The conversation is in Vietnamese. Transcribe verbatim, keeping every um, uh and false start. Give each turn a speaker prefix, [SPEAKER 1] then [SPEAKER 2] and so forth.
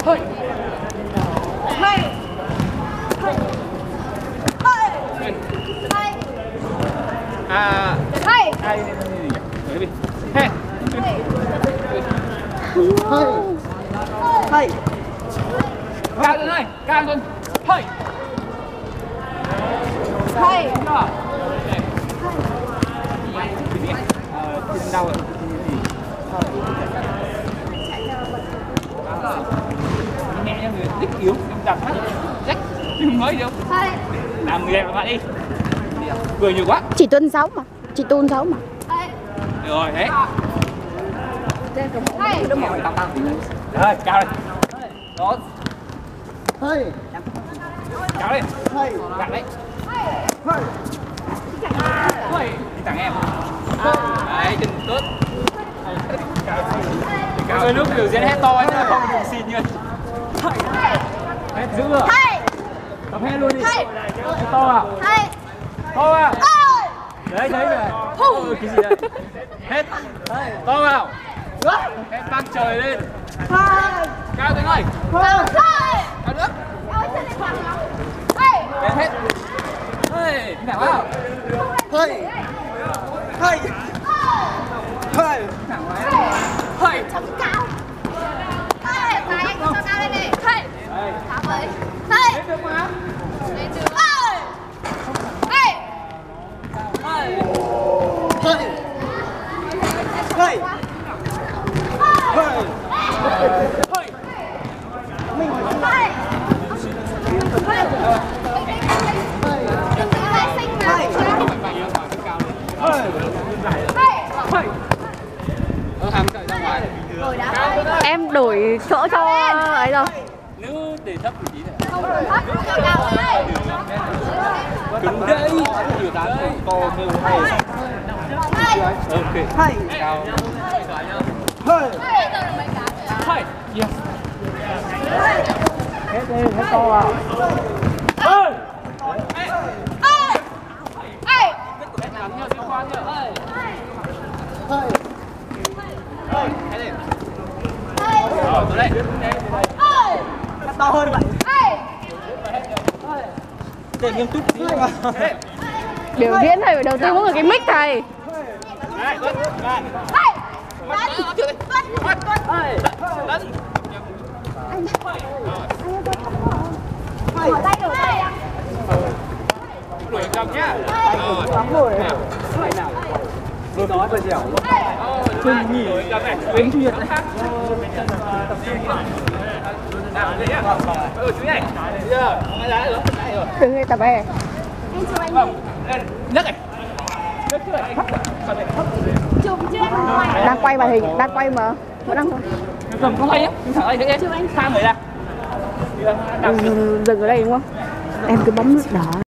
[SPEAKER 1] Hơi. Hơi. Hơi. Hơi. À. Hơi. Ai gì? Đấy đi. Hey. Hơi. Hơi. Cao lên ơi, cao lên. Hơi. Hơi. Chân đau rồi. Nhẹ cho người đích yếu, đặt mắt rách, đừng nói đâu. Làm người đẹp bạn đi. Cười nhiều quá.
[SPEAKER 2] Chị Tuân xấu mà, chị Tuân xấu mà.
[SPEAKER 1] Rồi đấy. Rồi, cao đi. Đó.
[SPEAKER 3] Hơi.
[SPEAKER 1] Cao đi.
[SPEAKER 3] Hơi.
[SPEAKER 1] Đặt đấy.
[SPEAKER 3] Hơi.
[SPEAKER 1] Hơi. Đi tặng em. Đấy, chân tốt. Cao ơi, lúc biểu diễn hết to anh không được xin như. Hết giữ rồi. Tập hết luôn đi. To vào. To vào. Đấy, thấy rồi. Ừ, cái gì đây? Hết. To vào. Hết băng trời lên. Cao Tuấn ơi. Cao nước. Đến hết. Hơi, thẳng vào.
[SPEAKER 3] Hơi. Hơi. Hơi.
[SPEAKER 1] Thẳng vào. Hơi.
[SPEAKER 4] Chấm cao. Hơi, tay anh cho cao lên đi. Hơi. Thả với. Hơi.
[SPEAKER 1] Lên được mà.
[SPEAKER 4] Lên được. Hơi. Hơi.
[SPEAKER 1] Hơi.
[SPEAKER 3] Hơi. Hơi. Hơi.
[SPEAKER 1] Hơi.
[SPEAKER 3] Mình
[SPEAKER 4] Hơi. Đừng có hai sinh mà.
[SPEAKER 3] hơi.
[SPEAKER 1] Hơi. Ờ, hàm cậy ra ngoài.
[SPEAKER 4] Rồi đã.
[SPEAKER 2] Em đổi chỗ cho ấy rồi.
[SPEAKER 1] Nữ để thấp vị trí này.
[SPEAKER 4] Không được thấp, cao cao lên.
[SPEAKER 1] Cứng đấy. Nhiều đá to kêu hay. Ok.
[SPEAKER 3] Hơi.
[SPEAKER 1] Cao.
[SPEAKER 3] Hơi.
[SPEAKER 1] Hơi. Yes.
[SPEAKER 3] Hết đi, hết to vào.
[SPEAKER 1] Hơi.
[SPEAKER 4] Ơi. Ơi.
[SPEAKER 1] Em làm theo siêu khoan chưa? Hơi.
[SPEAKER 3] Hơi.
[SPEAKER 1] Hơi. Cái này. Rồi, tới đây.
[SPEAKER 4] Ơi.
[SPEAKER 3] To hơn vậy.
[SPEAKER 4] Ơi.
[SPEAKER 3] Để nghiêm túc tí mà.
[SPEAKER 2] Biểu diễn thầy phải đầu tư mỗi người cái mic thầy.
[SPEAKER 1] Đây, Tuấn. Đây.
[SPEAKER 4] Hey.
[SPEAKER 1] Tuấn. Tuấn. Tuấn. Tuấn. Hơi. Tuấn.
[SPEAKER 4] Mở tay được tay.
[SPEAKER 1] Đuổi cầm nhá. Rồi.
[SPEAKER 3] Lắm rồi. Hơi nào. Tôi nói phải dẻo.
[SPEAKER 1] Đừng nghỉ. Cầm này. Đừng thiệt. Tập trung đi. Nào, đây nhá. Ừ, chú này. Bây giờ, ngay đá rồi. Rồi.
[SPEAKER 2] Đừng nghe tập về.
[SPEAKER 4] Anh chụp anh.
[SPEAKER 1] Vâng. Lên. Nhấc này. Nhấc chưa này. Thấp. Cầm này. Thấp.
[SPEAKER 4] Chụp chưa anh quay.
[SPEAKER 2] Đang quay màn hình, đang quay mà. Vẫn đang
[SPEAKER 1] Cầm không hay á. Thẳng đây thế. Thang người ra.
[SPEAKER 2] dừng ở đây đúng không? Em cứ bấm nút đỏ.